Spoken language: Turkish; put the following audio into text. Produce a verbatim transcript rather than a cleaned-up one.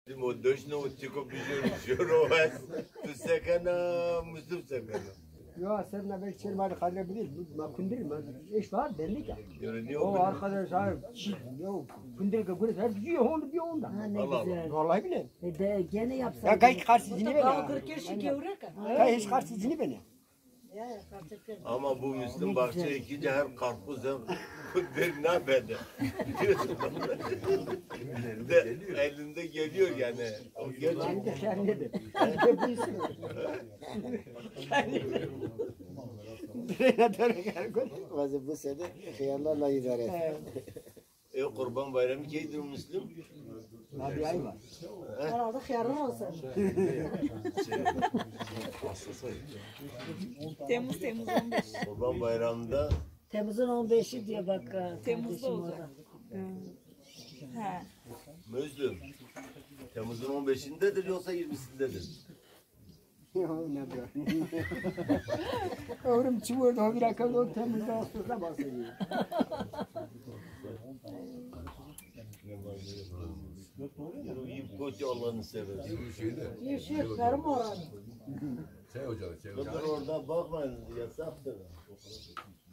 Modojno utiko bijoro tu sekana Müslüm sekana. Ya sen ne belki çelmeli kalabilir, ma kundir mi? İş var belli ya. Görünüyor O mu? arkadaş abi, yo kundir ka kundir her diyor onu diyor onda. Ha ne Allah güzel. Vallahi bile. E de gene yapsak. Ya kayık karşısını beni. Mutlaka kırk yaşı gevrek. Kayık hiç karşısını beni. Ya karşılıklı. Ama bu Müslüm Bahçe ikinci her karpuz hem kundir ne bende. De elinde geliyor yani. O gerçek. Ben de kendidir. Vazı bu sene hıyarlarla idare et. E Kurban Bayramı keydir Müslüm. Bir ay var. Herhalde hıyarın olsun. Temmuz Temmuz on beş. Kurban Bayramı'nda Temmuz'un on beşi diye bak. Temmuz'da olacak. Ha. Müslüm. Temmuz'un on beşindedir yoksa yirmisindedir. Ne diyor? Ömrüm çubuğu da bir akıl o Temmuz'da Ağustos'ta bahsediyor. Yiyip koç Allah'ını seversen. Yeşil karım oranı. Şey hocalar, şey Dur hocalar. orada bakmayın yasaktır.